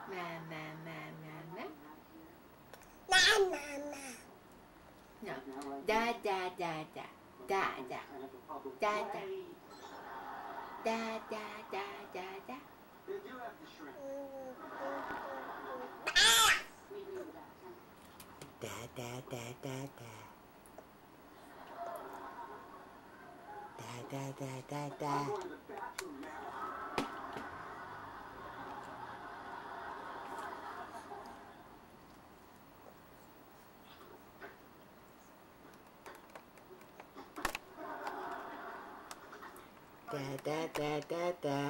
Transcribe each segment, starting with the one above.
Ma, ma, ma, ma, ma. Na na na. No. Da, da, da, da. Da, da. Da, da. Da, da, da, da, da. Da da da da da. Da da da da da. Da da da da da.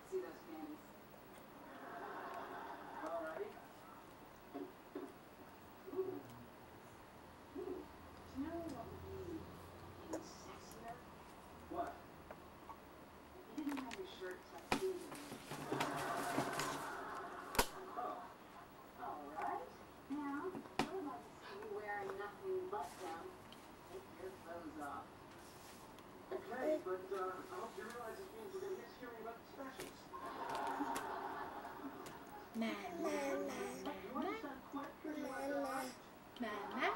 Ma, ma, ma, ma, ma. Ma, ma.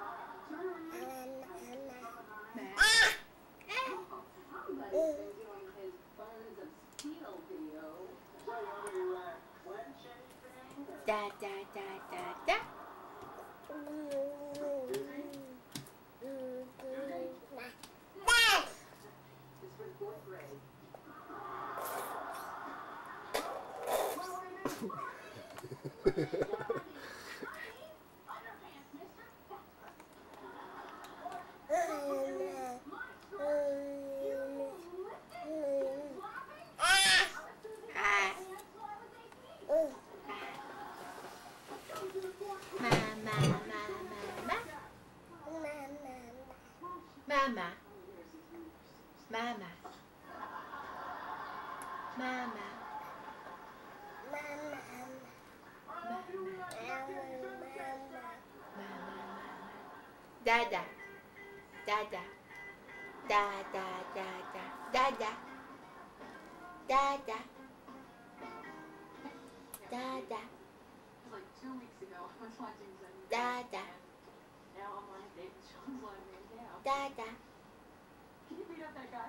Da, da, da, da, da. Ma, ma, ma, ma, ma. Mama. Mama. Mama. Dada. Dada. Da, da, da, da. Dada. Dada. Dada. Like 2 weeks ago, I was watching some. Dada. Now I'm on a date with Sean's line right now. Dada. Can you beat up that guy?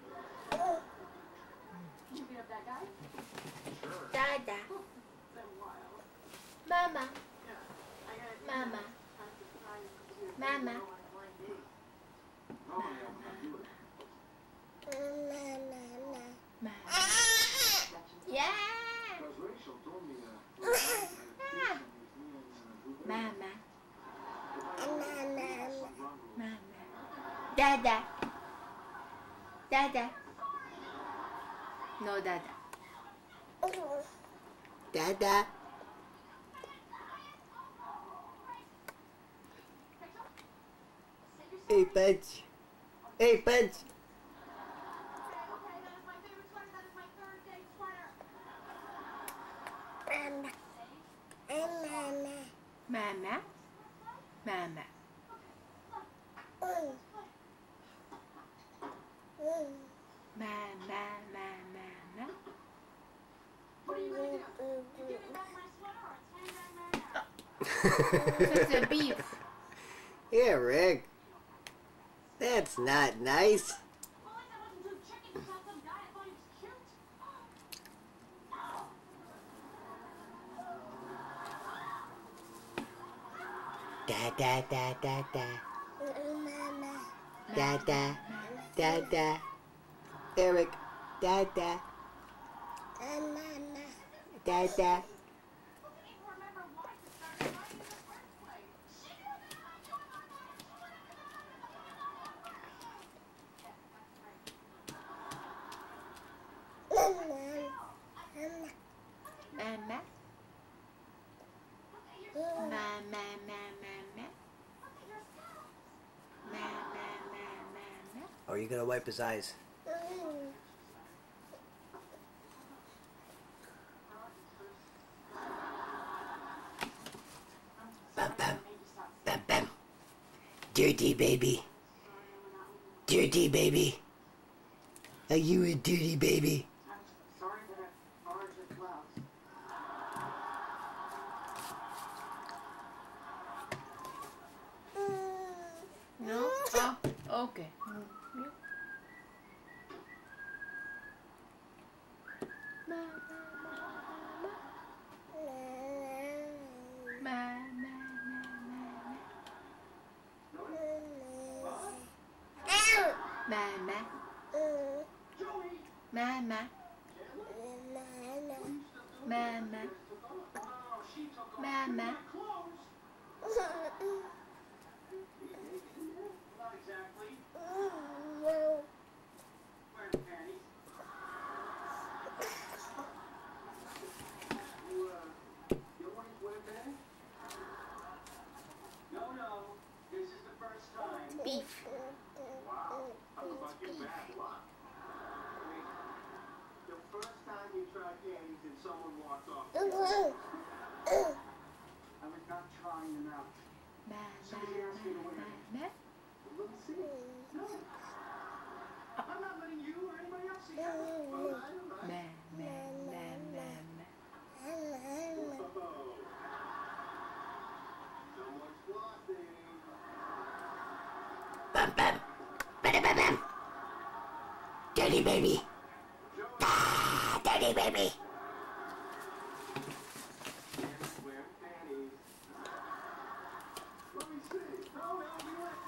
Can you beat up that guy? Dada. So wild. Mama. Yeah. I gotta Mama. I'm surprised you Mama. go on a blind date. Mama. Yeah. Mama. Mama. Dada. Dada. No dada. Dada. Hey, Punch. Hey, Punch. Mama. Mama. Mama. Mama. What are you gonna do? You give me back my sweater or it's hang back my Such a beef. Yeah, Rick. That's not nice. Well, like I wasn't too chicken to tell some guy I thought he was cute. Da da da da da. Da da da da. Eric. Da da. Da da. Mama. Mama. Or are you gonna wipe his eyes? Bam bam. Bam bam. Dirty baby. Dirty baby. Are you a dirty baby? I'm sorry that I barged as well. Okay. Milk. Ma, Mama. Mama. Mama. Not exactly. Wearing panties. You always wear panties? No. This is the first time. Beef. Wow. How about your bad luck? The first time you tried panties and someone walked off. I was not trying them out. Somebody asked me to wear them. Mama. Let me see. No. I'm not letting you or anybody else see that. All right. Someone's flossing. Bam, bam. Bam, bam, bam. Dirty baby. Ah, dirty baby. Wear panties. Let me see. No, you let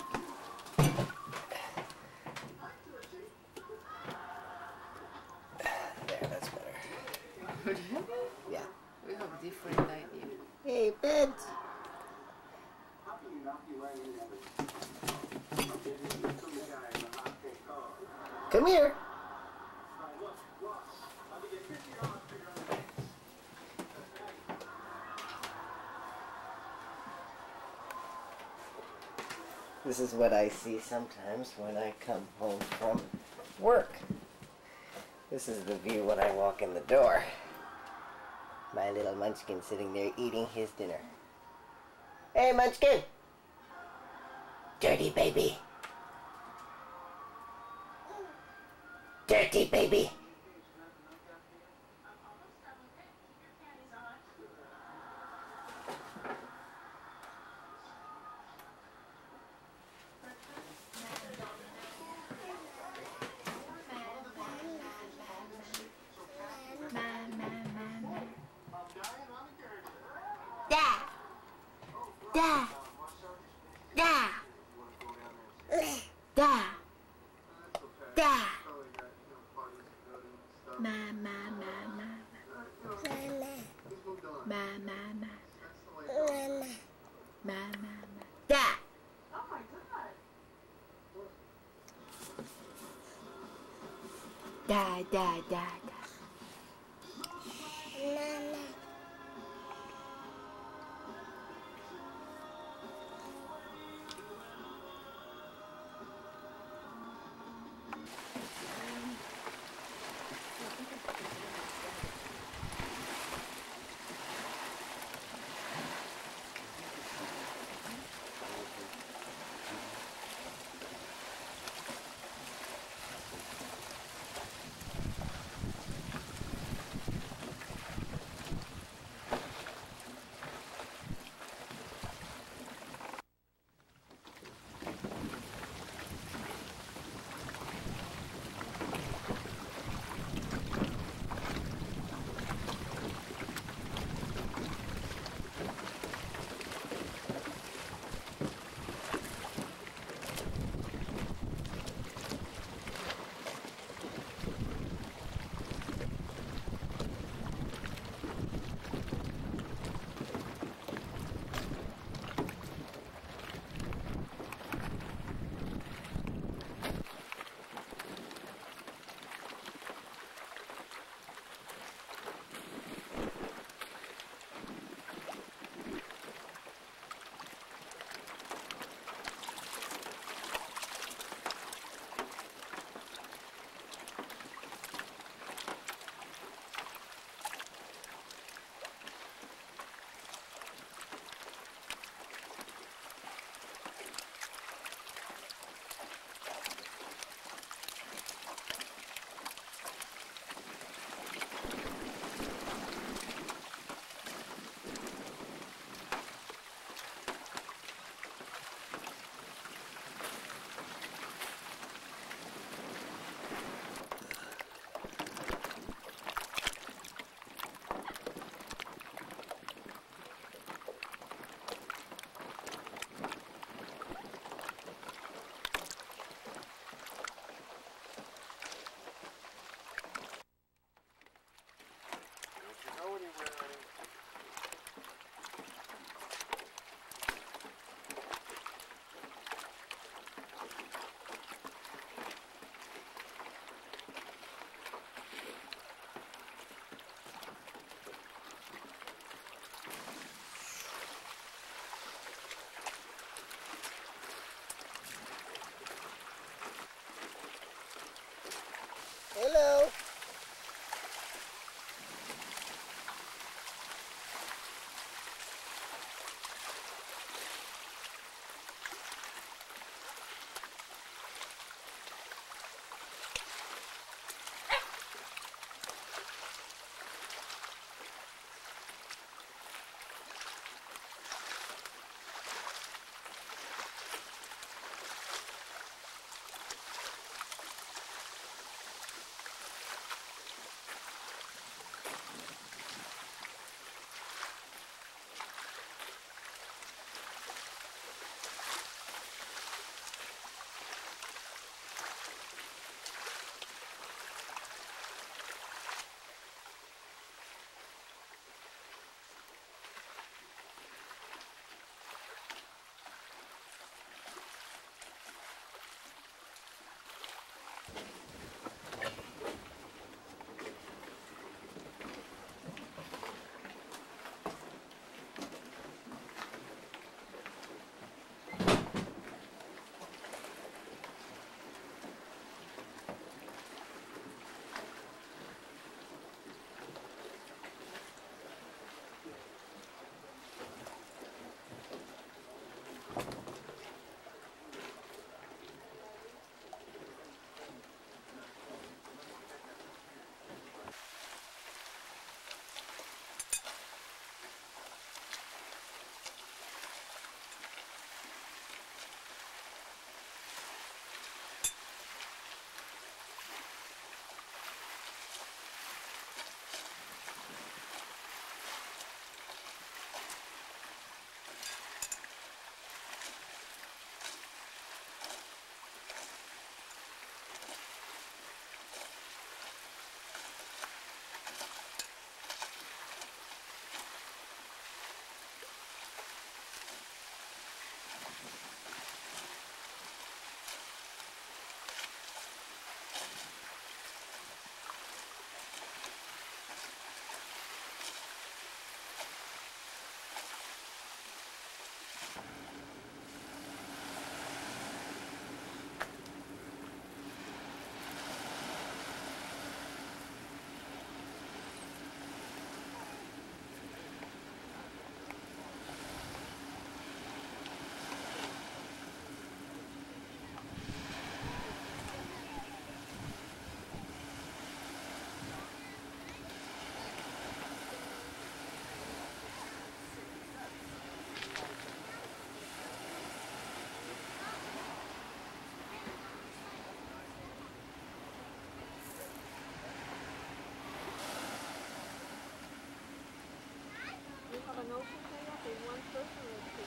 There, that's better. Yeah. We have different idea. Hey, bed. How can you not be wearing that? Okay, this is from the guy in the hot pink car. Come here. All right, look, I'll give you $50 for your pants. This is what I see sometimes when I come home from work. This is the view when I walk in the door. My little munchkin sitting there eating his dinner. Hey, munchkin! Dirty baby. Dirty baby. Da. Da. Da. Da. Mama. Da. Oh my God. Da. notion say that? There's one person or two?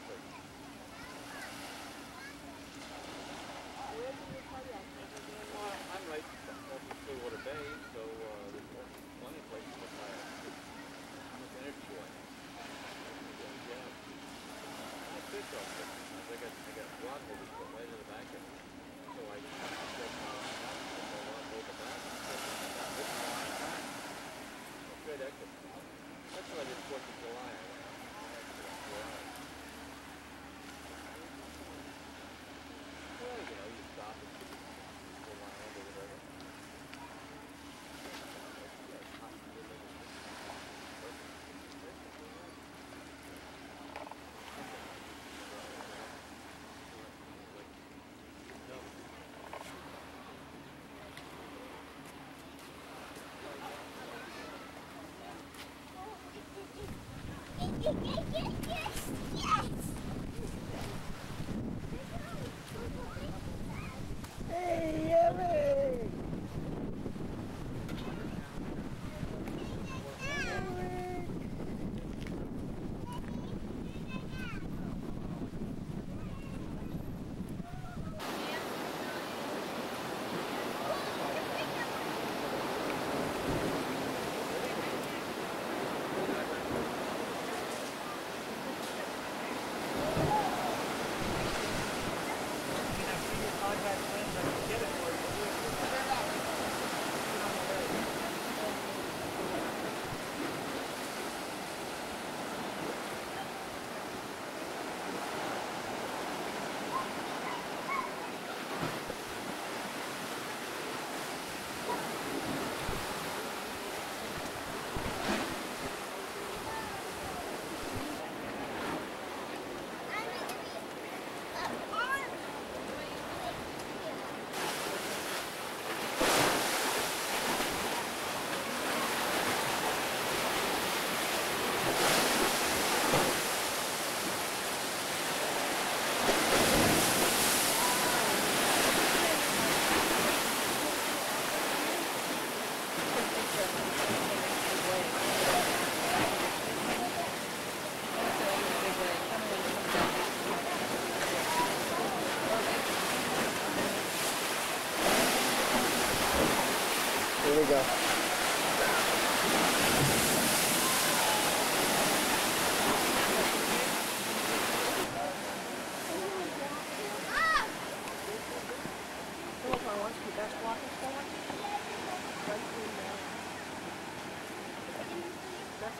Where do you kayak? Well, I'm right off of Clearwater Bay, so there's plenty of places to kayak. I'm at the energy shore. Yeah. I fish off there. I got rod holders put right in the back of it. So I just set my rod holder back and put my line back. It's great exercise. That's what I did 4th of July. I went out in July. Well, you know, you stop and go land or whatever. Hey, Eric! Here we go. Philip, I want you best walking forward. Right through there. Best.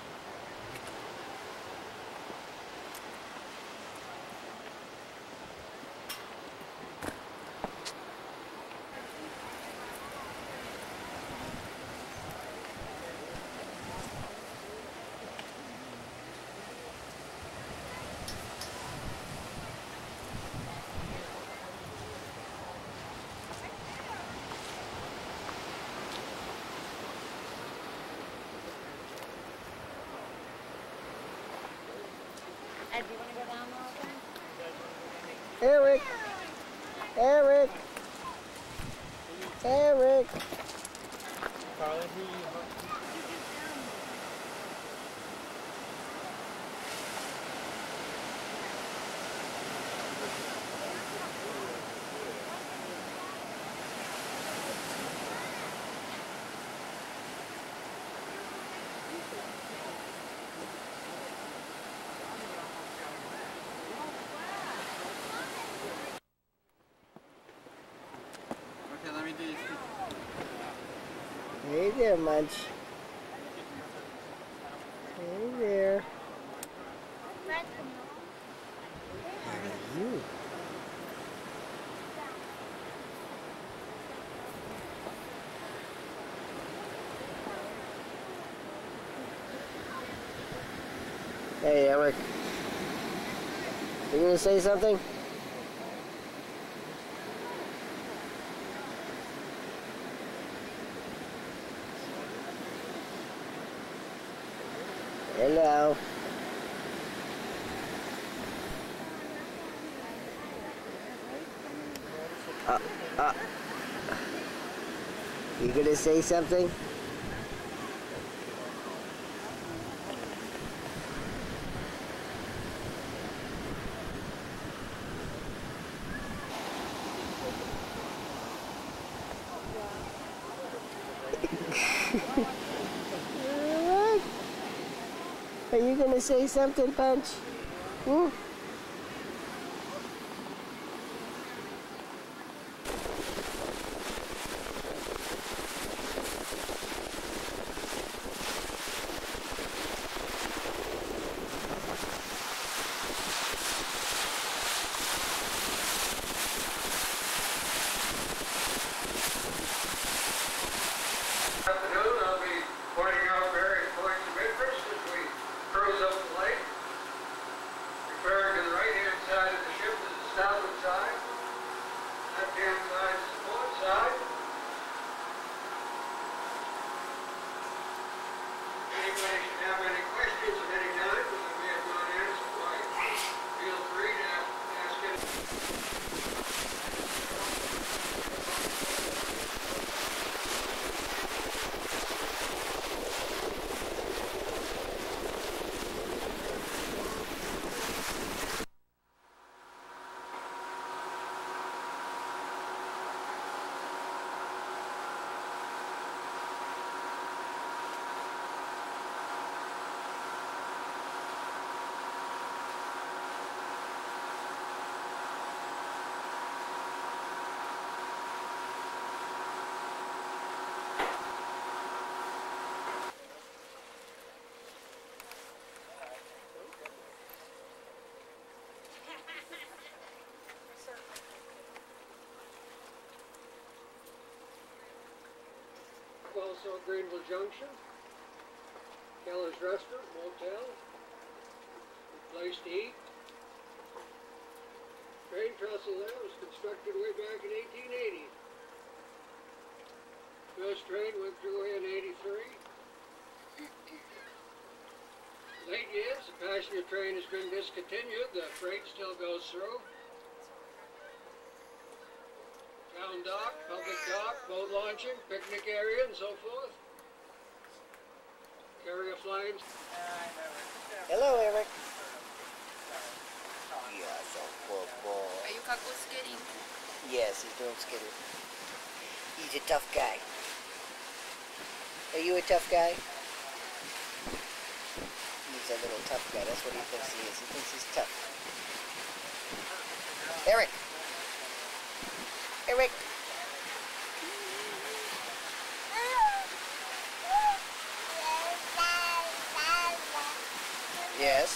Ed, do you want to go down there again? Eric! Eric! Eric! Carly, who you Okay, let me do this. Hey there, Munch. Hey there. How are you? Hey, Eric. You gonna say something? Hello. You gonna say something? Are you gonna say something, Punch? Hmm? Afternoon, I'll be pointing out various points of interest as we cruise up the lake. Referring to the right-hand side of the ship is the starboard side. Left-hand side is the port side. Anybody should have any questions at any time that I may have not answered, why, feel free to ask any. Also Greenville Junction, Keller's Restaurant, Motel, place to eat. Train trestle there was constructed way back in 1880. First train went through here in 83. Late years, the passenger train has been discontinued, the freight still goes through. Town dock, public dock, boat launching, picnic area, and so forth. Carrier flying. Hello, Eric. Yeah, so poor boy. Are you kako skating? Yes, he's doing skitter. He's a tough guy. Are you a tough guy? He's a little tough guy. That's what he thinks he is. He thinks he's tough. Eric! Eric! Yes?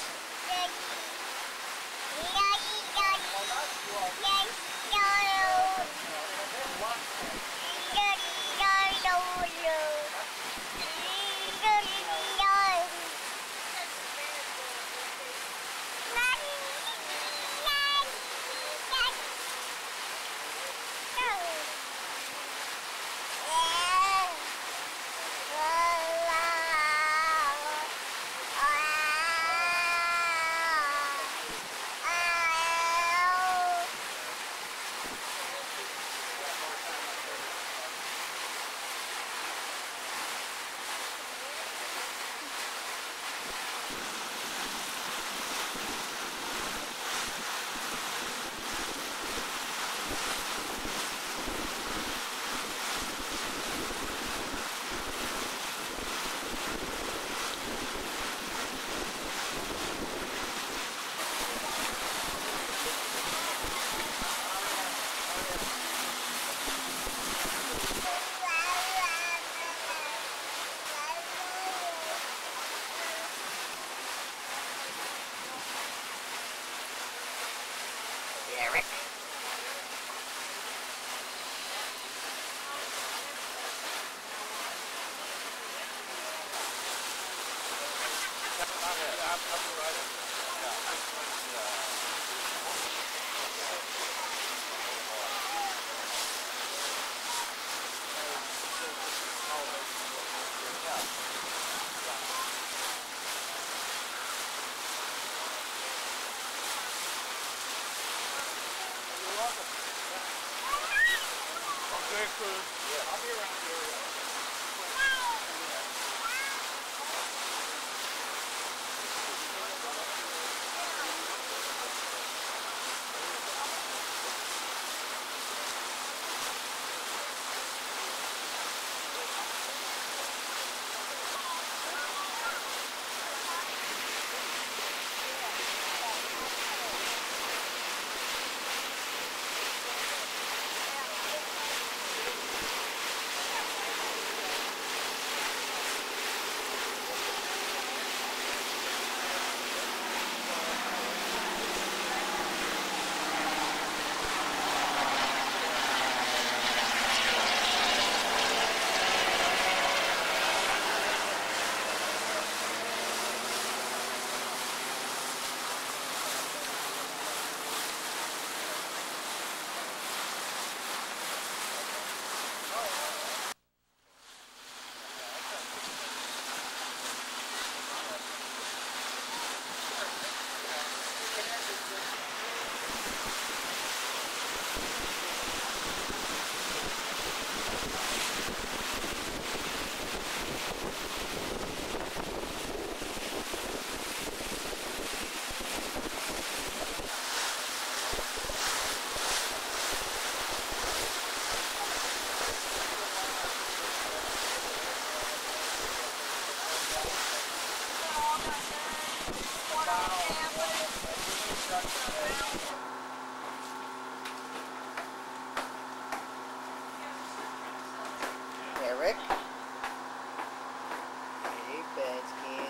Eric. I'll be around here. Eric? Hey, Badskin.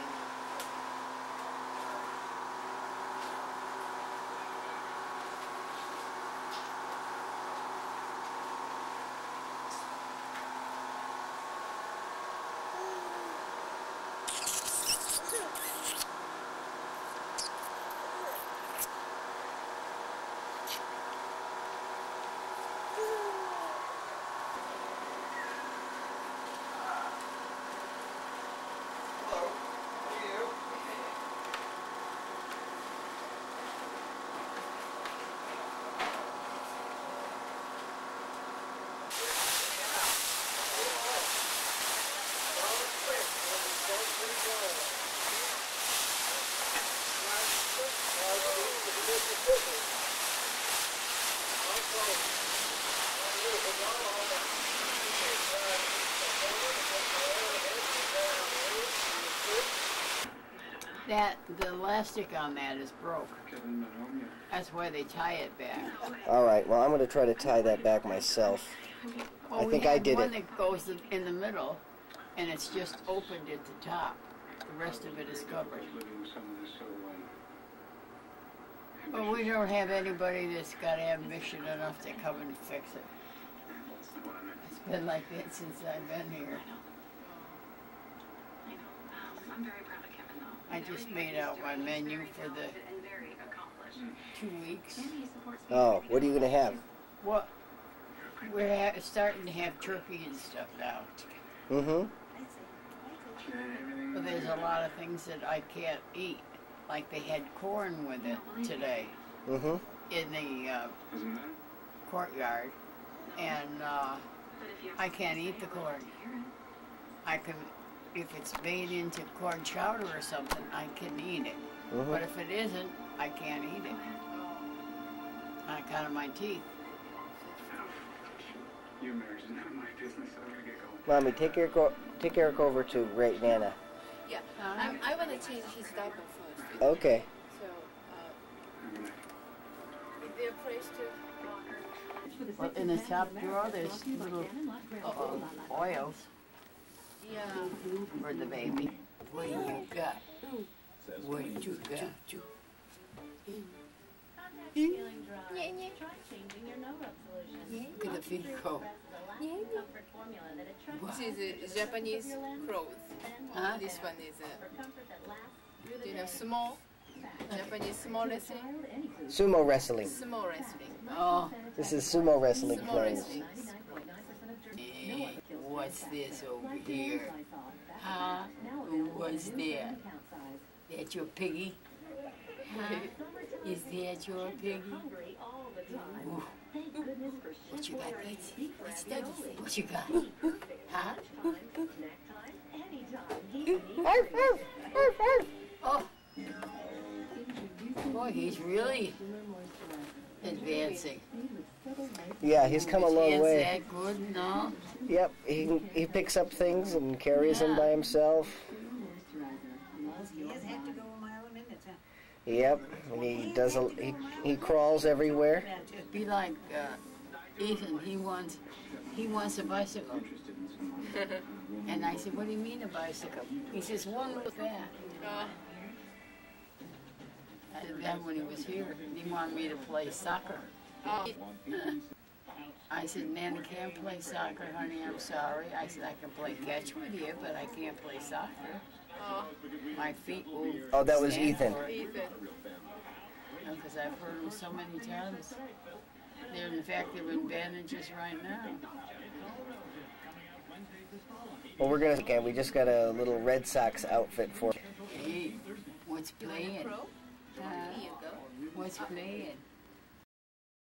The elastic on that is broke. That's why they tie it back. Alright, well, I'm going to try to tie that back myself. Well, I think we I have did one it. that goes in the middle, and it's just opened at the top. The rest of it is covered. But we don't have anybody that's got ambition enough to come and fix it. It's been like that since I've been here. I just made out my menu for the 2 weeks. Oh, what are you going to have? Well, we're starting to have turkey and stuff now. Mm-hmm. But there's a lot of things that I can't eat. Like they had corn with it today Mm-hmm. in the courtyard. And I can't eat the corn. I can, if it's made into corn chowder or something, I can eat it. Mm-hmm. But if it isn't, I can't eat it. On account of my teeth. Your marriage is not my business. I'm gonna get going. Mommy, take Eric over to Ray Nana. Yeah, I want to change his diaper first. Okay. So, is there a place to? Well, in the top drawer, there's little oils Yeah. for the baby. What do you got? What do you got? Look at the feet go. This is a Japanese clothes. Huh? This one is do you know sumo? Japanese sumo wrestling? Sumo wrestling. Sumo wrestling. Oh, This is sumo wrestling Sumo clothes. wrestling. what's this over here? Huh? What's that? That your piggy? Huh? Is that your piggy? Ooh. What you got, Betsy? What's that? What you got? Huh? Oh. Boy, he's really advancing. Yeah, he's come a long Is way. that good? No? Yep, he picks up things and carries them by himself. Yep, and he does he crawls everywhere. Be like Ethan. He wants a bicycle. And I said, "What do you mean a bicycle?" He says, "One with that." I did that when he was here. He wanted me to play soccer. I said, "Nana can't play soccer, honey. I'm sorry." I said, "I can play catch with you, but I can't play soccer. My feet will." Oh, that was stand Ethan. for it." Because I've heard them so many times. In fact, they're in bandages right now. Well, we just got a little Red Sox outfit for. Hey, what's playing? What's playing?